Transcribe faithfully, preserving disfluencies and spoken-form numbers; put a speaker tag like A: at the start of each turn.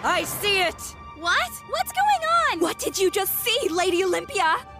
A: I see it!
B: What? What's going on?
C: What did you just see, Lady Olympia?